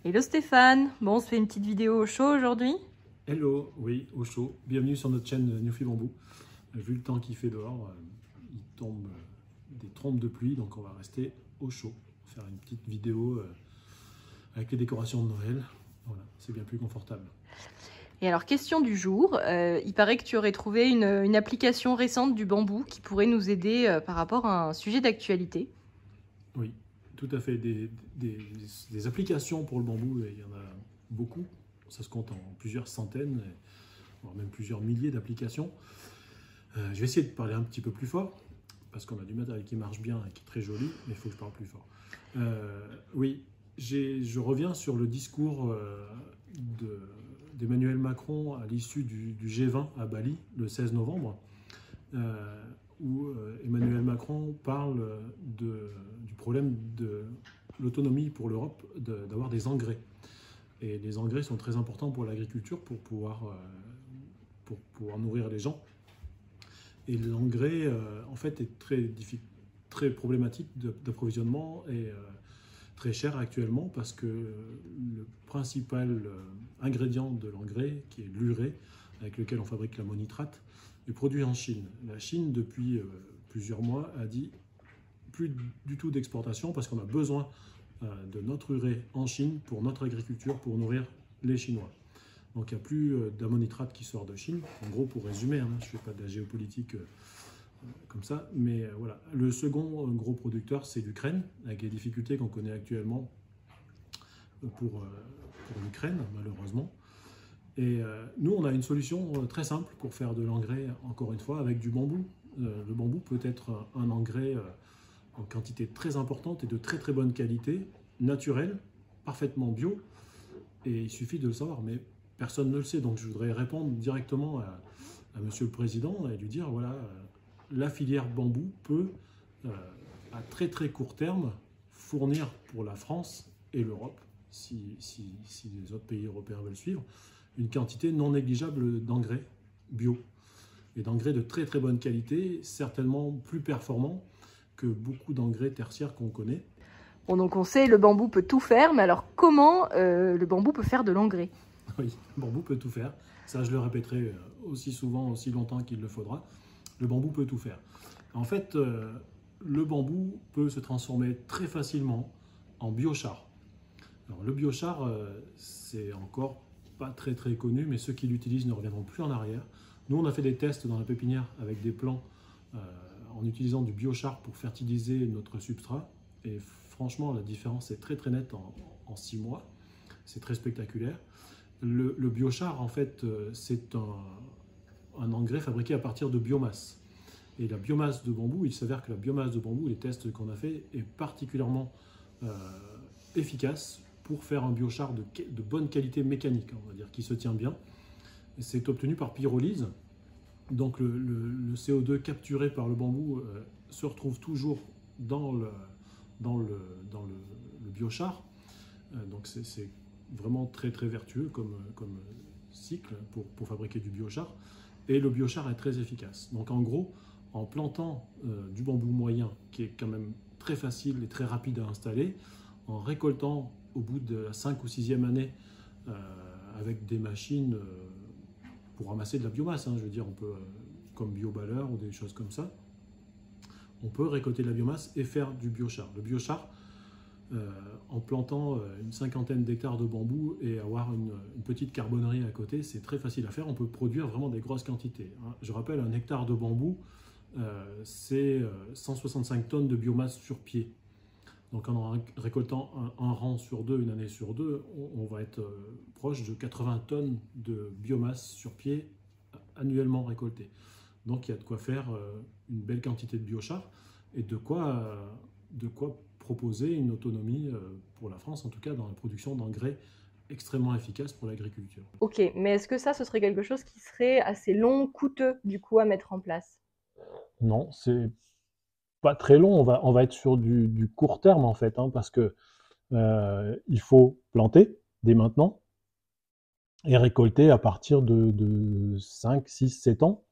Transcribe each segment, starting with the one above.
Hello Stéphane, bon on se fait une petite vidéo au chaud aujourd'hui. Hello, oui, au chaud. Bienvenue sur notre chaîne Newfie Bamboo. Vu le temps qu'il fait dehors, il tombe des trompes de pluie, donc on va rester au chaud. Faire une petite vidéo avec les décorations de Noël. Voilà, c'est bien plus confortable. Et alors question du jour, il paraît que tu aurais trouvé une application récente du bambou qui pourrait nous aider par rapport à un sujet d'actualité. Oui, tout à fait. Des applications pour le bambou, il y en a beaucoup. Ça se compte en plusieurs centaines, voire même plusieurs milliers d'applications. Je vais essayer de parler un petit peu plus fort, parce qu'on a du matériel qui marche bien et qui est très joli, mais il faut que je parle plus fort. Oui, je reviens sur le discours d'Emmanuel Macron à l'issue du G20 à Bali, le 16 novembre, où Emmanuel Macron parle du problème de l'autonomie pour l'Europe d'avoir des engrais. Et les engrais sont très importants pour l'agriculture pour pouvoir nourrir les gens. Et l'engrais, en fait, est très problématique d'approvisionnement et très cher actuellement parce que le principal ingrédient de l'engrais, qui est l'urée, avec lequel on fabrique l'ammonitrate, est produit en Chine. La Chine, depuis plusieurs mois, a dit plus du tout d'exportation parce qu'on a besoin de notre urée en Chine pour notre agriculture, pour nourrir les Chinois. Donc il n'y a plus d'ammonitrate qui sort de Chine. En gros, pour résumer, je ne fais pas de la géopolitique comme ça, mais voilà. Le second gros producteur, c'est l'Ukraine, avec les difficultés qu'on connaît actuellement pour l'Ukraine, malheureusement. Et nous, on a une solution très simple pour faire de l'engrais, encore une fois, avec du bambou. Le bambou peut être un engrais en quantité très importante et de très très bonne qualité, naturel, parfaitement bio, et il suffit de le savoir, mais personne ne le sait. Donc je voudrais répondre directement à Monsieur le Président et lui dire, voilà, la filière bambou peut, à très très court terme, fournir pour la France et l'Europe, si les autres pays européens veulent suivre, une quantité non négligeable d'engrais bio, et d'engrais de très très bonne qualité, certainement plus performants que beaucoup d'engrais tertiaires qu'on connaît. Bon donc on sait le bambou peut tout faire, mais alors comment le bambou peut faire de l'engrais? Oui, le bambou peut tout faire. Ça, je le répéterai aussi souvent, aussi longtemps qu'il le faudra. Le bambou peut tout faire. En fait, le bambou peut se transformer très facilement en biochar. Alors, le biochar, c'est encore pas très très connu, mais ceux qui l'utilisent ne reviendront plus en arrière. Nous, on a fait des tests dans la pépinière avec des plants en utilisant du biochar pour fertiliser notre substrat. Et franchement, la différence est très très nette en 6 mois. C'est très spectaculaire. Le biochar, en fait, c'est un engrais fabriqué à partir de biomasse. Et la biomasse de bambou, il s'avère que la biomasse de bambou, les tests qu'on a fait, est particulièrement efficace pour faire un biochar de bonne qualité mécanique, on va dire, qui se tient bien. C'est obtenu par pyrolyse. Donc le CO2 capturé par le bambou se retrouve toujours dans le biochar. Donc c'est vraiment très très vertueux comme cycle pour fabriquer du biochar. Et le biochar est très efficace. Donc en gros, en plantant du bambou moyen, qui est quand même très facile et très rapide à installer, en récoltant au bout de la 5e ou 6e année avec des machines pour ramasser de la biomasse, je veux dire, on peut, comme biobaleur ou des choses comme ça, on peut récolter de la biomasse et faire du biochar. Le biochar, en plantant une 50aine d'hectares de bambou et avoir une petite carbonnerie à côté, c'est très facile à faire. On peut produire vraiment des grosses quantités. Je rappelle, un hectare de bambou, c'est 165 tonnes de biomasse sur pied. Donc en récoltant un rang sur deux, une année sur deux, on va être proche de 80 tonnes de biomasse sur pied annuellement récoltée. Donc il y a de quoi faire une belle quantité de biochar et de quoi proposer une autonomie pour la France, en tout cas dans la production d'engrais extrêmement efficaces pour l'agriculture. Ok, mais est-ce que ça, ce serait quelque chose qui serait assez long, coûteux du coup à mettre en place? Non, c'est pas très long, on va être sur du court terme en fait, parce que il faut planter dès maintenant et récolter à partir de 5, 6, 7 ans,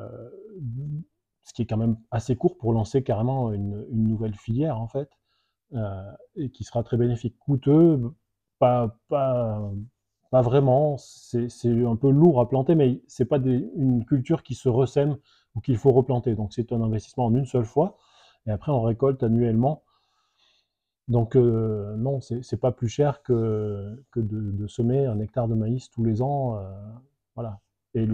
ce qui est quand même assez court pour lancer carrément une nouvelle filière en fait. et qui sera très bénéfique. Coûteux, pas, pas, pas vraiment, c'est un peu lourd à planter, mais c'est pas une culture qui se ressème ou qu'il faut replanter. Donc c'est un investissement en une seule fois, et après on récolte annuellement. Donc non, c'est pas plus cher que de semer un hectare de maïs tous les ans. Voilà. Et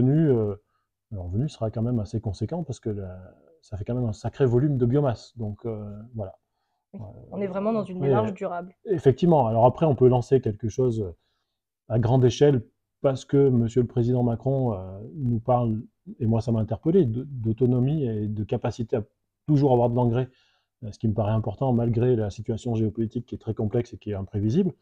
le revenu sera quand même assez conséquent parce que ça fait quand même un sacré volume de biomasse. Donc voilà. Oui. On est vraiment dans une démarche Après, durable. effectivement, alors après on peut lancer quelque chose à grande échelle parce que Monsieur le Président Macron nous parle, et moi ça m'a interpellé, d'autonomie et de capacité à toujours avoir de l'engrais, ce qui me paraît important malgré la situation géopolitique qui est très complexe et qui est imprévisible.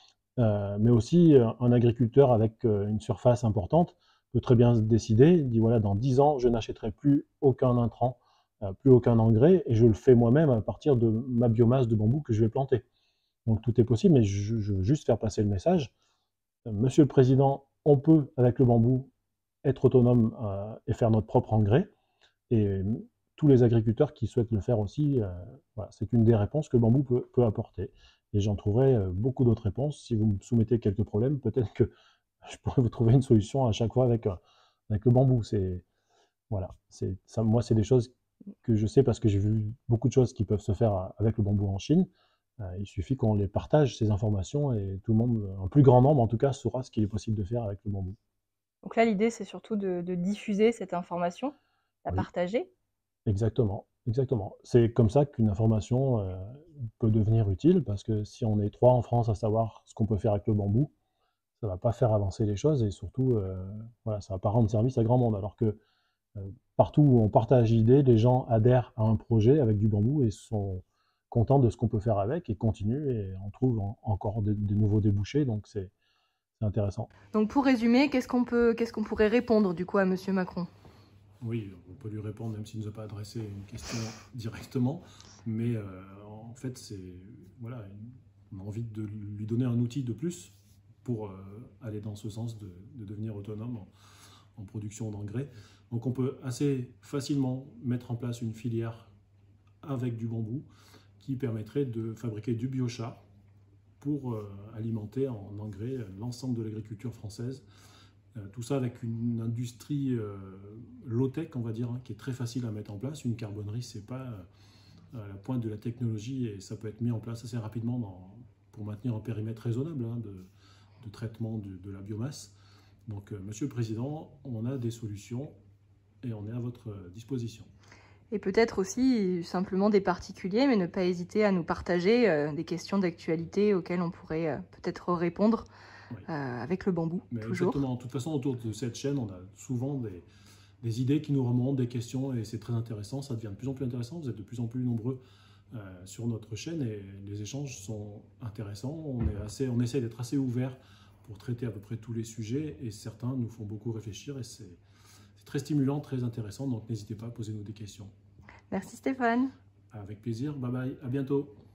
Mais aussi un agriculteur avec une surface importante peut très bien se décider, il dit voilà, dans 10 ans, je n'achèterai plus aucun intrant, plus aucun engrais, et je le fais moi-même à partir de ma biomasse de bambou que je vais planter. Donc tout est possible, mais je veux juste faire passer le message. Monsieur le Président, on peut, avec le bambou, être autonome et faire notre propre engrais. Et tous les agriculteurs qui souhaitent le faire aussi, voilà, c'est une des réponses que le bambou peut apporter. Et j'en trouverai beaucoup d'autres réponses. Si vous me soumettez quelques problèmes, peut-être que je pourrais vous trouver une solution à chaque fois avec le bambou. Voilà, ça, moi, c'est des choses que je sais parce que j'ai vu beaucoup de choses qui peuvent se faire avec le bambou en Chine. Il suffit qu'on les partage, ces informations, et tout le monde, un plus grand nombre en tout cas, saura ce qu'il est possible de faire avec le bambou. Donc là, l'idée, c'est surtout de diffuser cette information, la Oui, partager. exactement, exactement. C'est comme ça qu'une information peut devenir utile, parce que si on est trois en France à savoir ce qu'on peut faire avec le bambou, ça va pas faire avancer les choses, et surtout, voilà, ça va pas rendre service à grand monde. Alors que partout où on partage l'idée, les gens adhèrent à un projet avec du bambou et sont contents de ce qu'on peut faire avec et continuent, et on trouve encore de nouveaux débouchés, donc c'est intéressant. Donc pour résumer, qu'est-ce qu'on pourrait répondre du coup à Monsieur Macron? Oui, on peut lui répondre même s'il ne nous a pas adressé une question directement, mais en fait, voilà, on a envie de lui donner un outil de plus pour aller dans ce sens de devenir autonome en production d'engrais. Donc on peut assez facilement mettre en place une filière avec du bambou qui permettrait de fabriquer du biochar pour alimenter en engrais l'ensemble de l'agriculture française. Tout ça avec une industrie low-tech, on va dire, hein, qui est très facile à mettre en place. Une carbonnerie, c'est pas à la pointe de la technologie, et ça peut être mis en place assez rapidement pour maintenir un périmètre raisonnable hein, de traitement de la biomasse. Donc, Monsieur le Président, on a des solutions et on est à votre disposition. Et peut-être aussi simplement des particuliers, mais ne pas hésiter à nous partager des questions d'actualité auxquelles on pourrait peut-être répondre Oui. avec le bambou, Mais toujours. exactement. De toute façon, autour de cette chaîne, on a souvent des idées qui nous remontent, des questions, et c'est très intéressant. Ça devient de plus en plus intéressant. Vous êtes de plus en plus nombreux sur notre chaîne, et les échanges sont intéressants. On essaie d'être assez ouvert pour traiter à peu près tous les sujets, et certains nous font beaucoup réfléchir, et c'est très stimulant, très intéressant. Donc n'hésitez pas à poser nous des questions. Merci Stéphane. Avec plaisir. Bye bye. À bientôt.